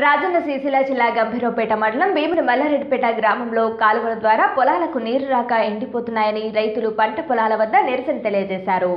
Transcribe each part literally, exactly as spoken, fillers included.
రాజన్న సిరిసిల్ల జిల్లా గంభీరావుపేట మండలం భీముని మల్లారెడ్డిపేట గ్రామంలో కాలువల ద్వారా పొలాలకు నీరు రాక ఎండిపోతున్నాయని రైతులు పంట పొలాల వద్ద నిరసన తెలియజేశారు.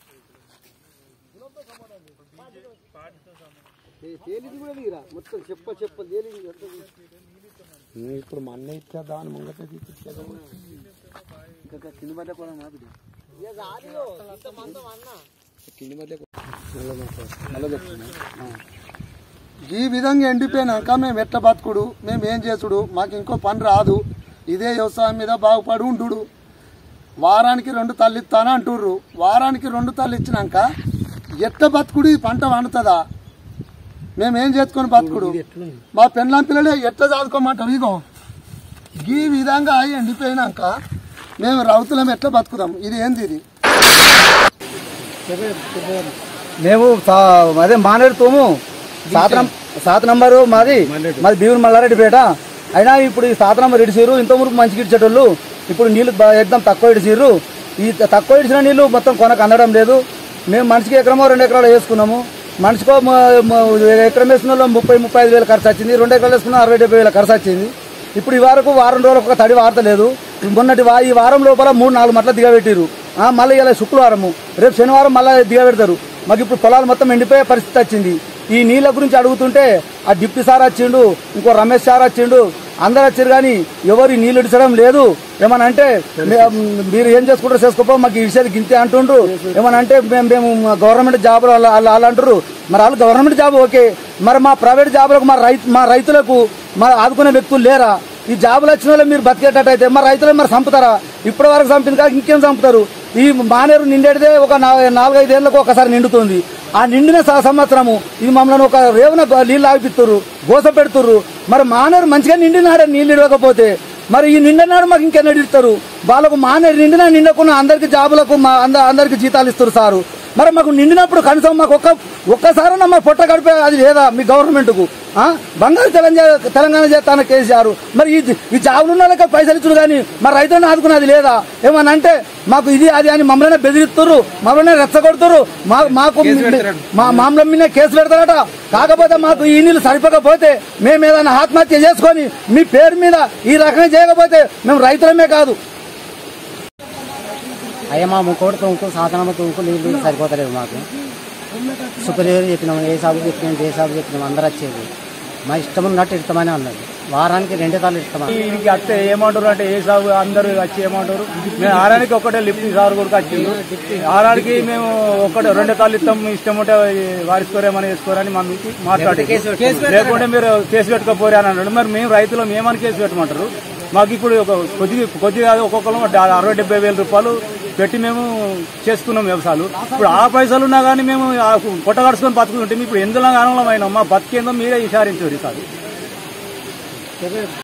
ఈ విధంగా ఎండిపోయినాక మేము ఎట్ట బతుకుడు, మేము ఏం చేసుడు, మాకు ఇంకో పని రాదు, ఇదే వ్యవసాయం మీద బాగుపడి ఉండు. వారానికి రెండు తల్లి ఇస్తాను అంటుర్రు. వారానికి రెండు తల్లి ఇచ్చినాక ఎట్ట బతుకుడు, ఈ పంట వండుతుందా? మేమేం చేసుకొని బతుకుడు? మా పెళ్ళాం పిల్లలే ఎట్లా చదువుకోమంటారు? ఇగో ఈ విధంగా ఎండిపోయినాక మేము రౌతులం ఎట్లా బతుకుదాం? ఇది ఏంది? ఇది మేము అదే మానేడుతాము. సాత సాత నంబరు మాది మాది భీముని మల్లారెడ్డిపేట. అయినా ఇప్పుడు ఈ సాత నంబర్ ఇడిచిర్రు. ఇంత మురుకు మంచిగా ఇడిచేటోళ్ళు ఇప్పుడు నీళ్ళు ఎగ్దాం తక్కువ ఇడిచిర్రు. ఈ తక్కువ ఇడిచిన నీళ్ళు మొత్తం కొనకు అందడం లేదు. మేము మనిషికి ఎకరమో రెండు ఎకరాలు వేసుకున్నాము. మనిషికో ఎకరం వేసుకున్న వాళ్ళు ముప్పై ముప్పై ఐదు వేలు ఖర్చు వచ్చింది. రెండు ఎకరాలు వేసుకున్న అరవై డెబ్బై వేల ఖర్చు వచ్చింది. ఇప్పుడు ఈ వరకు వారం రోజులకు ఒక తడి వార్తలేదు. మొన్నటి ఈ వారం లోపల మూడు నాలుగు మట్ల దిగబెట్టిరు. మళ్ళీ ఇలా శుక్రవారము, రేపు శనివారం మళ్ళీ దిగబెడతారు. మాకు ఇప్పుడు పొలాలు మొత్తం ఎండిపోయే పరిస్థితి వచ్చింది. ఈ నీళ్ళ గురించి అడుగుతుంటే ఆ డిప్యూటీ సార్ వచ్చిండు, ఇంకో రమేష్ సార్ వచ్చిండు, అందరు వచ్చారు కానీ ఎవరు నీళ్ళు ఇడిచడం లేదు. ఏమన్నా అంటే మీరు ఏం చేసుకుంటారో చేసుకోపో, మాకు ఇడిచేది గింతే అంటుండ్రు. ఏమన్నా అంటే మేము మేము గవర్నమెంట్ జాబులు వాళ్ళు అంటారు. మరి వాళ్ళు గవర్నమెంట్ జాబ్ ఓకే, మరి మా ప్రైవేట్ జాబులకు మా రైతు మా రైతులకు మరి ఆదుకునే వ్యక్తులు లేరా? ఈ జాబులు వచ్చిన వాళ్ళు మీరు బతికేటట్టయితే మరి రైతులు మరి చంపుతారా? ఇప్పటి వరకు చంపింది కాక ఇంకేం చంపుతారు? ఈ మానేరు నిండేదే ఒక నాలుగైదేళ్లకు ఒకసారి నిండుతుంది. ఆ నిండిన సంవత్సరము ఇది మమ్మల్ని ఒక రేవున నీళ్ళు ఆగిపిస్తున్నారు, గోస పెడుతుర్రు. మరి మానేరు మంచిగా నిండినాడే నీళ్ళు ఇవ్వకపోతే మరి ఈ నిండినాడు మాకు ఇంకెన్నడు ఇస్తారు? వాళ్ళకు మానేరు నిండినా నిండకుండా అందరికి జాబులకు మా అందరికి జీతాలు ఇస్తారు సారు. మరి మాకు నిండినప్పుడు కనీసం మాకు ఒక్క ఒక్కసారైనా మా పొట్ట గడిపే అది లేదా మీ గవర్నమెంట్ కు? బంగారు తెలంగాణ తెలంగాణ చేస్తాన కేసీఆర్. మరి ఈ జాబులు ఉన్న వాళ్ళకి పైసలు ఇచ్చుడు కానీ మరి రైతులను ఆదుకున్నది లేదా? ఏమన్నా అంటే మాకు ఇది అది అని మమ్మల్ని బెదిరిస్తున్నారు, మమ్మల్ని రెచ్చగొడుతున్నారు. మాకు మా మామూలు మీద కేసు పెడతారట. కాకపోతే మాకు ఈ నీళ్ళు సరిపోకపోతే మేము ఏదైనా ఆత్మహత్య చేసుకొని మీ పేరు మీద ఈ రకంగా చేయకపోతే మేము రైతులమే కాదు. అయ్యా మా ముక్కోటి తొంకు సాధనమ్మ తొంకు నీళ్ళు సరిపోతలేవు. మాకు సుపరివారు చెప్పినాము, ఏ సాగు చెప్పినాం, ఏ సాగు చెప్పినాం, అందరు వచ్చేది మా ఇష్టం ఉన్నట్టు ఇష్టమని అన్నది. వారానికి రెండు సార్లు ఇష్టమా దీనికి అత్తే ఏమంటారు అంటే ఏ సాగు అందరు వచ్చి ఏమంటారు, మేము ఆరానికి ఒక్కటే లిఫ్ట్ సాగు కూడా వచ్చింది. ఆరానికి మేము ఒక్కటే రెండు సార్లు ఇస్తాం, ఇష్టం ఉంటే వారిసుకోరేమని వేసుకోరని మమ్మీకి మాట్లాడి లేకుంటే మీరు కేసు పెట్టుకోపోరే అని అన్నాడు. మరి మేము రైతులు మేమని కేసు పెట్టమంటారు? మాకు ఇప్పుడు ఒక కొద్ది కొద్దిగా ఒక్కొక్కరు అరవై డెబ్బై వేల రూపాయలు పెట్టి మేము చేసుకున్నాం వ్యవసాయాలు. ఇప్పుడు ఆ పైసలు ఉన్నా కానీ మేము కొట్టగడుచుకొని బతుకుంటే ఇప్పుడు ఎందులో ఆనందం అయినా మా బతికేందో మీరే విచారించారు ఈసారి.